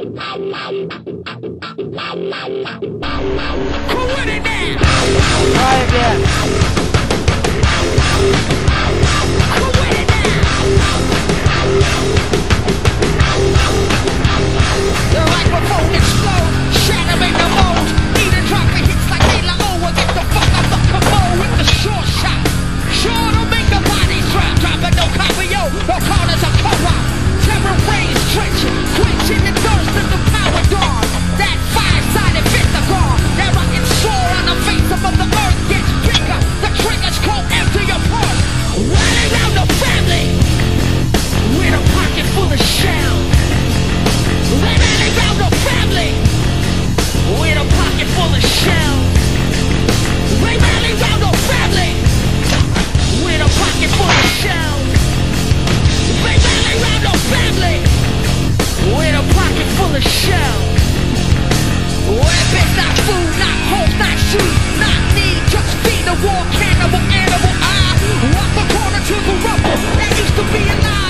Who with it now? Try again. Who with it now? The microphone explode, shattering the mold. Need a drop of hits like Layla O. Get the fuck off the commode with the short shot. Sure to make the body drop. Dropping no copio, no corners of co-op. Terror rays trenching, quenching the thirst of the power dawn. That five-sided pentagon, that rocket sword on the face of the earth gets bigger. The triggers go empty apart. Running around the family with a pocket full of shells. Running around the family with a pocket full of shells. They rally around the family with a pocket full of shells. They rally around the family with a pocket full of shells. Weapons, not food, not hope, not shoes, not need, just feed the war cannibal animal. I walk the corner to the rubble that used to be alive.